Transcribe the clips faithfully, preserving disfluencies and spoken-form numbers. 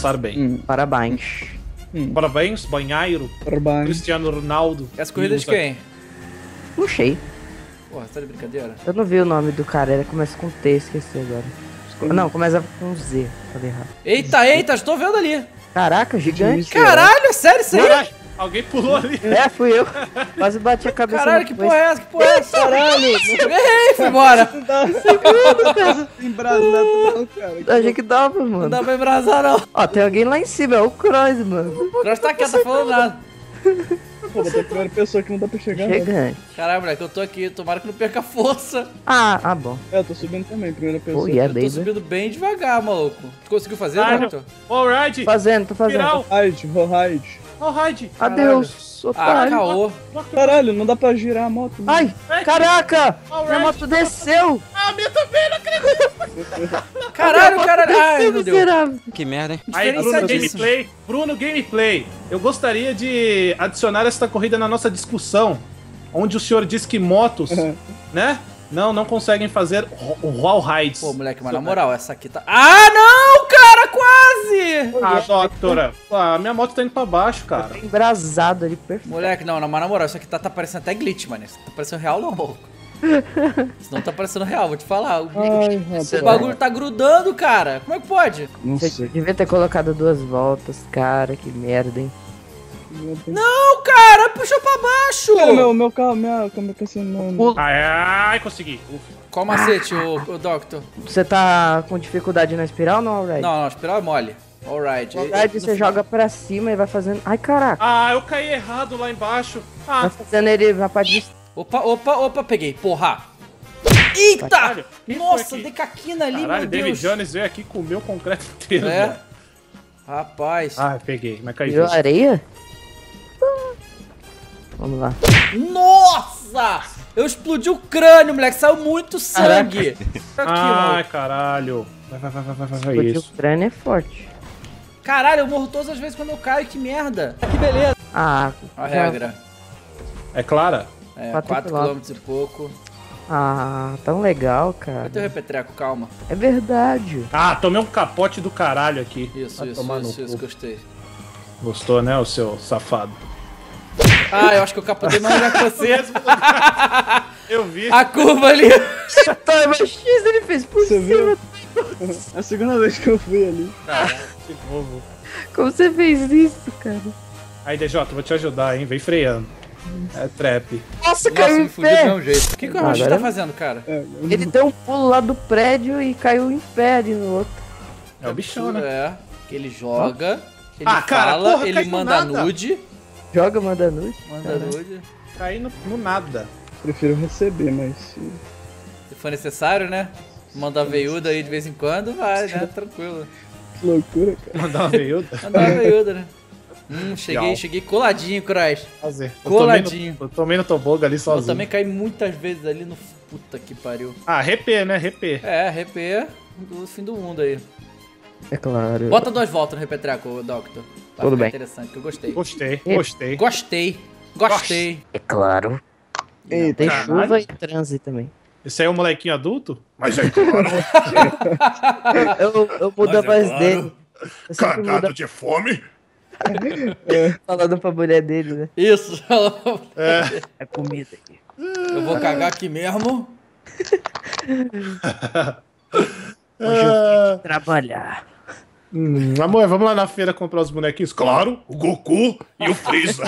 começar bem. Hum. Parabéns. Hum. Parabéns, banheiro. Parabéns. Cristiano Ronaldo. Essa corrida de quem? Não sei. Porra, você tá de brincadeira? Eu não vi o nome do cara, ele começa com T, esqueci agora. Não, começa com Z, falei errado. Eita, eita, estou vendo ali. Caraca, gigante. Caralho, é sério isso aí? Caralho, alguém pulou ali. É, fui eu. Quase bati a cabeça. Caralho, que porra é essa? Que porra é essa? Caralho. Errei, fui embora. Não dá pra embrasar não, cara. Achei que dava, Não mano. dá pra embrasar, não. Ó, tem alguém lá em cima, é o Cross, mano. O Cross tá quieto, tá falando nada. Pô, tem a primeira pessoa que não dá pra chegar. Né? Chegante. Caralho, moleque, eu tô aqui, tomara que não perca força. Ah, ah, bom. É, eu tô subindo também, primeira pessoa. Oh, yeah, Eu tô baby. subindo bem devagar, maluco. Tu conseguiu fazer, Ah, Doctor? Alright. Fazendo, tô fazendo. Viral. Ride, vou ride. Alright. Adeus, Ah, otário. caô. Caralho, não dá pra girar a moto. Né? Ai, caraca! Alright. Minha moto desceu! Ah, minha também, não acredito. Caralho, caralho. Ai, meu Deus. Miserável. Que merda, hein? Aí, Bruno Diferenciadíssimo. Gameplay. Bruno Gameplay. Eu gostaria de adicionar esta corrida na nossa discussão, onde o senhor diz que motos, né, não, não conseguem fazer o wall rides. Pô, moleque, mas na moral, essa aqui tá... Ah, não, cara, quase! Ah, doutora, a minha moto tá indo pra baixo, cara. Tá embrasado ali, perfeito. Moleque, não, mas na moral, isso aqui tá, tá parecendo até glitch, mano. Isso tá parecendo real, não, maluco. Isso não tá parecendo real, vou te falar. O, Ai, rapaz. o bagulho tá grudando, cara. Como é que pode? Não Você sei. devia ter colocado duas voltas, cara, que merda, hein? Não, cara, puxou pra baixo! Cara, meu, meu carro, minha câmera tá sendo... Ai, ai, consegui. Ufa. Qual macete, o, o Doctor? Você tá com dificuldade na espiral ou não, Alright? Não, não, espiral é mole. Alright. Alright, você joga pra cima e vai fazendo... Ai, caraca. Ah, eu caí errado lá embaixo. Ah, Vai fazendo ele na parte de... Opa, opa, opa, peguei, porra. Eita! Caralho, quem foi Nossa, aqui? decaquina ali, caralho, meu David Deus. Jones veio aqui com o meu concreto inteiro. É? velho. Rapaz. Ah, peguei, mas caiu. Virou areia? Vamos lá. Nossa! Eu explodi o crânio, moleque. Saiu muito sangue. Aqui, Ai, mano. caralho. Vai, vai, vai, vai, vai, vai, vai, Porque o isso. crânio é forte. Caralho, eu morro todas as vezes quando eu caio. Que merda. Que beleza. Ah, A já- regra. É clara? É, Quatro quatro quilômetros. quilômetros e pouco. Ah, tão legal, cara. Cadê o repetreco? Calma. É verdade. Ah, tomei um capote do caralho aqui. Isso, Vai isso, tomar no isso, isso, cu. gostei. Gostou, né, o seu safado? Ah, eu acho que eu capotei mais lugar que você. Eu vi. A curva ali. Tá, mas X ele fez por Você cima. viu? É a segunda vez que eu fui ali. Ah, de novo. Como você fez isso, cara? Aí, D J, vou te ajudar, hein? Vem freando. É trap. Nossa, Nossa, caiu me em fudi do pé. mesmo jeito. O que, que o Ah, Rocha tá agora- fazendo, cara? É, Ele deu um pulo lá do prédio e caiu em pé ali no outro. É o bichão, né? É, que ele joga, ele Ah, cara, fala, porra, ele cai do manda nada. nude. Joga, manda nude. Manda nude. Caí no, no nada. prefiro receber, mas... se- Se for necessário, né? Manda veiuda aí de vez em quando, vai, né? Tranquilo. Que loucura, cara. Mandar uma veiuda. Manda uma veiuda, né? Hum, cheguei, Legal. cheguei coladinho, Cross. Fazer. Eu Coladinho. tomei no, eu tomei no toboga ali Eu sozinho. também caí muitas vezes ali no... Puta que pariu. Ah, repê, né? Repê. É, repê do fim do mundo aí. É claro. Bota duas voltas no repetreco, Doctor. Vai Tudo ficar bem. interessante, que eu gostei. Gostei, É. gostei. Gostei. Gostei. É claro. Eita, Tem Caralho. chuva e trânsito também. Esse aí é um molequinho adulto? Mas é claro. Eu, eu mudo a Mas é voz claro. dele. Eu sempre mudo de fome? falando pra mulher dele, né? Isso. É. É comida aqui. Eu vou cagar aqui mesmo. Ah, Trabalhar. hum, amor, vamos lá na feira comprar os bonequinhos? Claro, o Goku e o Freeza.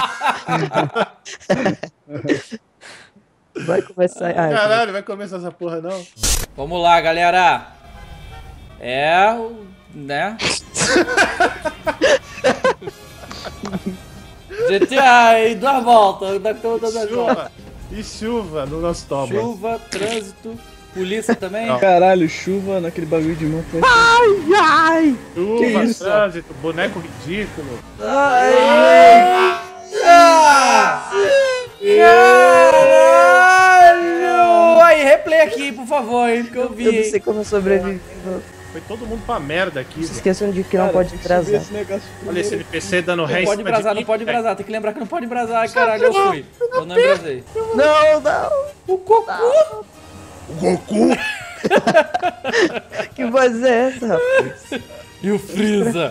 Vai começar. Ah, Caralho, vai começar essa porra não? Vamos lá, galera. É, o- né? G T A aí, duas voltas. Da conta das voltas. Chuva. E chuva no nosso toba. Chuva, trânsito, polícia também. Não. Caralho, chuva naquele bagulho de moto. ai, ai. Chuva, Que isso? trânsito, boneco ridículo. Ah! Caralho! Aí, replay aqui, por favor, hein, porque eu Eu não vi. sei como eu sobrevivi. Foi todo mundo pra merda aqui, Não se velho. esqueçam de que não pode atrasar. Esse negócio Olha esse N P C dando Não ré em pode cima embrasar, de não mim. pode embrasar. Tem que lembrar que não pode embrasar. Ai, caralho, eu fui. Eu não embrasei. Não, não. O Goku! O Goku! Que voz é essa, rapaz? E o Freeza!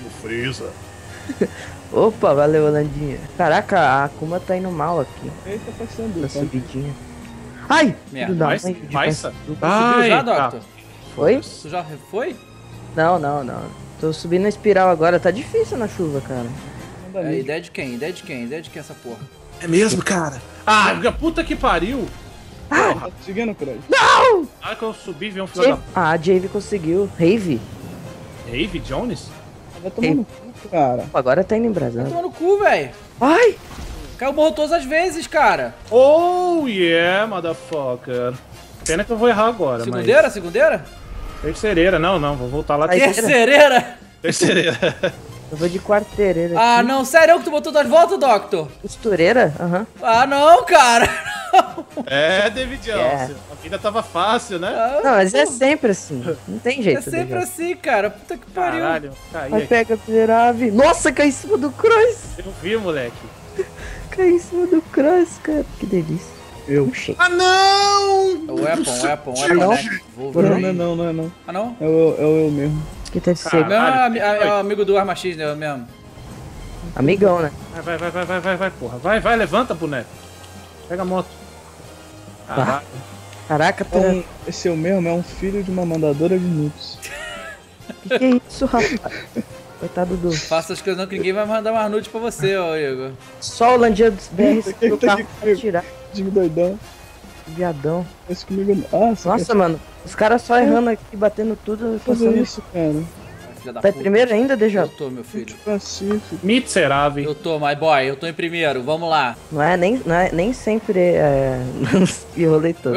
No Freeza. Opa, valeu, Landinha. Caraca, a Akuma tá indo mal aqui. Eita, passando. Na Tá? subidinha. Ai! Merda, filho da mas- mãe, de mas- pé. Subiu Ai, já, tá. Doctor? Foi? Tu já foi? Não, não, não. Tô subindo na espiral agora. Tá difícil na chuva, cara. Manda É, mesmo. ideia de quem? Ideia de quem? Ideia de quem essa porra? É mesmo, cara? Ah, puta que pariu. Tá te seguindo, Cross? Na hora que eu subi, veio um filho da Jave- Ah, a Jave conseguiu. Rave. Rave Jones? Vai tomar no cu, cara. Pô, agora tá indo em Vai Brasília. tomar no cu, velho. Ai! Caiu morro todas as vezes, cara. Oh, yeah, motherfucker. Pena que eu vou errar agora, Segundeira, segundeira? mas... Terceireira, não, não, vou voltar lá. Ai, Terceireira? Terceireira. Eu vou de quarteireira Ah, aqui. não, sério que tu botou duas voltas, Doctor? Costureira? Aham. Ah, não, cara. É, David Jones. É. A vida tava fácil, né? Ah, Não, mas é sempre assim. Não tem jeito. é sempre Dejado. assim, cara. Puta que pariu. Caralho, caí Vai, aqui. pega, miserável. Nossa, cai em cima do cross. Eu vi, moleque. Cai em cima do cross, cara. Que delícia. Eu. Puxei. Ah, não! Weapon, weapon, Não. weapon, né? Não, Wolverine. não é não, não é não. Ah, não? É o, é o eu mesmo. Que deve Caralho. ser Meu ami- que foi? é o amigo do Arma X, né? Eu mesmo. amigão, né? Vai, vai, vai, vai, vai, vai, porra. Vai, vai, levanta, boneco. Pega a moto. Ah, Tá. vai. Caraca, É pera... um, esse eu mesmo é um filho de uma mandadora de nudes. que que é isso, rapaz? Coitado do... Faça as coisas não que ninguém vai mandar mais nude pra você, ô Igor. Só o Landia dos B R Que que do tá carro aqui pra comigo? tirar. Digo doidão. Viadão. Esse comigo não. Ah, você Nossa, quer mano. Os caras só errando aqui, batendo tudo. fazer Passando... isso, cara? Filha da Tá em puta. primeiro ainda, D Eu J? tô, meu filho. Pacífico. Miserável. Eu tô, my boy. Eu tô em primeiro. Vamos lá. Não é nem, não é, nem sempre é... Enrolei todo.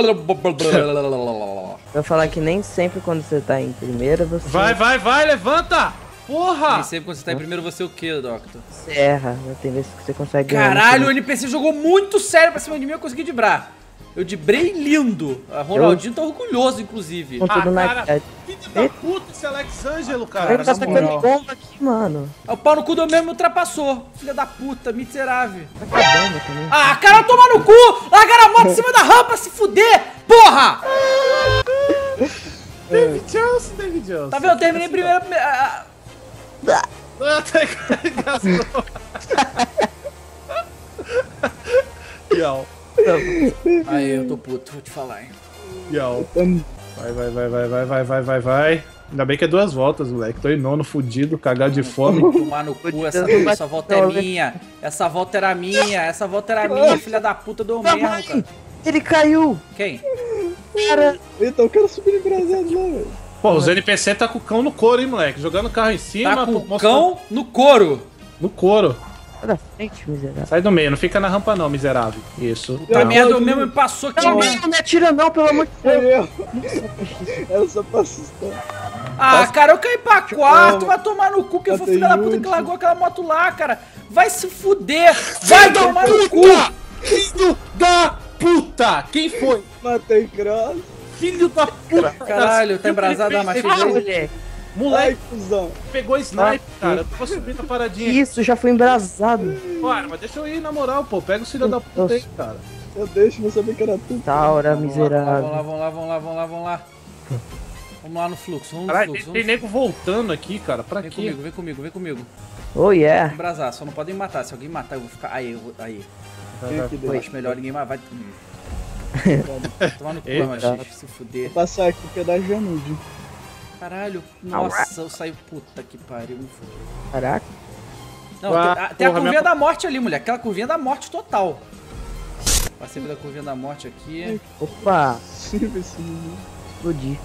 Vou falar que nem sempre quando você tá em primeira, você, Vai, vai, vai, levanta! Porra! Nem sempre quando você tá em primeiro, você é o quê, Doctor? você erra. Né? Tem vezes que você consegue ganhar. Caralho, o no N P C jogou muito sério pra cima de mim, eu consegui dibrar. Eu dibrei lindo. A Ronaldinho tá orgulhoso, inclusive. Com tudo Ah, na cara, cara. filho da puta esse Alex Ângelo, cara. Ele tá na tacando moral. bomba aqui, mano. O pau no cu do mesmo me ultrapassou. Filha da puta, miserável. Tá acabando também. Ah, cara, toma no cu! Largaram a moto em cima da rampa, se fuder! Porra! David Jones, David Jones. Tá vendo? Eu terminei primeiro. ah, Ah, tá engasgou. Yau, Aí, eu tô puto, vou te falar, hein. yau. Hum, Vai, vai, vai, vai, vai, vai, vai, vai, vai. Ainda bem que é duas voltas, moleque. Tô em nono, fudido, cagado de fome. Tomar no cu, essa, essa volta é minha. Essa volta era minha, essa volta era minha, filha da puta do mesmo, cara. Ele caiu! Quem? Cara, Eita, eu quero subir embrasado lá, velho. Pô, os N P C tá com o cão no couro, hein, moleque? Jogando o carro em cima. Tá com pô, o mostrando- cão no couro. No couro. sai da frente, miserável. Sai do meio, não fica na rampa não, miserável. Isso. Puta Não. merda, eu mesmo me passou aqui. Não, mesmo. não me atira não, pelo amor de Foi Deus. eu. Era só pra assustar. Ah, cara, eu caí pra quarto, Calma. vai tomar no cu, que eu fui Matei filha da puta que último. largou aquela moto lá, cara. Vai se fuder, vai tomar no cu. Filho da puta! Quem foi? Matei Cross. Filho da puta! Caralho, tá embrasado a Ah, machine. moleque. Ai, Moleque, cuzão. pegou sniper, Ah, cara. Eu tava subindo a paradinha. Isso, já foi embrasado. Para, mas deixa eu ir na moral, pô. Pega o filho da puta aí, cara. Eu deixo, não sabia que era tu. Taura, Vamos lá, miserável. vamos lá, vamos lá, vamos lá, vamos lá. Vamos lá no fluxo, vamos no Caralho, fluxo. tem, tem Vamos... nego voltando aqui, cara. Pra Vem quê? comigo, vem comigo, vem comigo. Oh, yeah. Vamos embrasar, só não podem me matar. Se alguém me matar, eu vou ficar. Aí, eu vou. Aí. Vem aqui Eu dentro. acho melhor ninguém mais. Vai. Tomar no cu, Eita. machista, se fuder. Vou passar aqui pedaço de anude. Caralho, nossa, eu saí. Puta que pariu, me fudeu. Caraca. Não, Ah, tem, a- tem a porra, curvinha minha- da morte ali, mulher. Aquela curvinha da morte total. Passei pela curvinha da morte aqui. Opa, Sim, esse menino. explodi.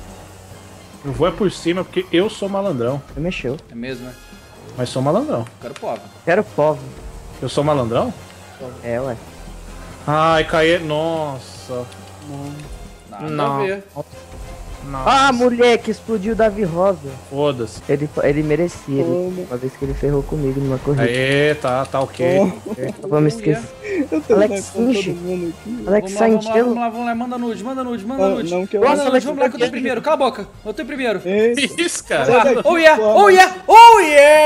Eu vou é por cima porque eu sou malandrão. Você mexeu. É mesmo, né? Mas sou malandrão. Quero povo. Quero povo. Eu sou malandrão? É, ué. Ai, caí. Nossa. Nada Não. a ver. Nossa. Ah, moleque, explodiu o Davi Rosa. Foda-se. Ele, ele merecia, ele, Toma. uma vez que ele ferrou comigo numa corrida. Aê, tá, tá ok. Só pra me esquecer. Eu tô Alex matando Finch. todo mundo aqui. Alex Vamos lá, vamos lá, Sangelo. vamos lá, vamos lá, manda nude, manda nude, manda Não, nude. não que eu- Manda Nossa, nude, Alex vamos lá que eu tô em Sangelo. primeiro. Cala a boca, eu tô em primeiro. Eita. Que isso, Sai cara? daqui, Oh yeah, porra. oh yeah, oh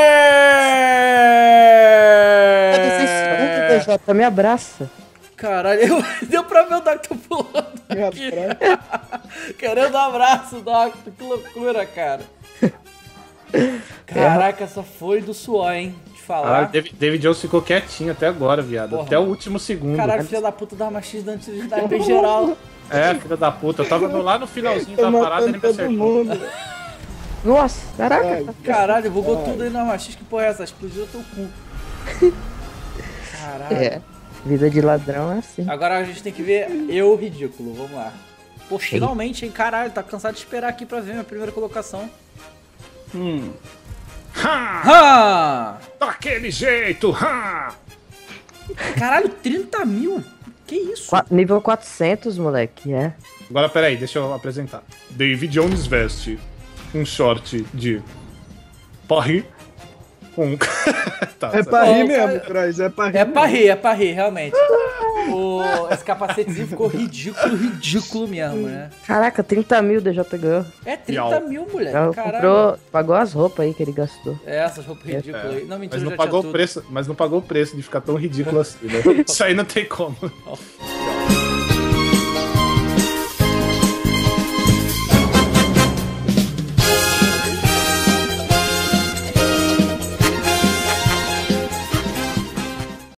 Cadê seis segundos, yeah! D J? Me abraça. Caralho, eu- deu pra ver o Doctor pulando Minha aqui. praia. Querendo um abraço, Doctor. Que loucura, cara. Caraca, essa foi do suor, hein? De falar. Caralho, David, David Jones ficou quietinho até agora, viado. Porra. Até o último segundo. Caralho, filha da puta dava uma X da antes de dar bem geral. É, filha da puta. Eu tava no- lá no finalzinho da parada e ele me todo acertou. mundo. Nossa, caraca. Ai, Caralho, bugou tudo aí na arma X. Que porra é essa? Explodiu o teu cu. Caralho. É. Vida de ladrão é assim. Agora a gente tem que ver eu ridículo. Vamos lá. Pô, finalmente, hein? Caralho, tá cansado de esperar aqui pra ver minha primeira colocação. Hum. Ha! Ah! Daquele jeito! Ha! Caralho, trinta mil? Que isso? Qua- nível quatrocentos, moleque, é. Agora, peraí, deixa eu apresentar. David Jones veste um short de Paris com... tá, É sabe? pra rir Ó, mesmo, cara- Cross. É pra rir. É pra rir, é pra rir, realmente. O... Esse capacetezinho ficou ridículo, ridículo mesmo, né? Caraca, trinta mil D J ganhou. É trinta Real. mil, moleque. Já Caralho. comprou, pagou as roupas aí que ele gastou. É, essas roupas ridículas aí. Não, mentira, Mas não já pagou tinha o preço, mas não pagou o preço de ficar tão ridículo assim, né? Isso aí não tem como. tudo.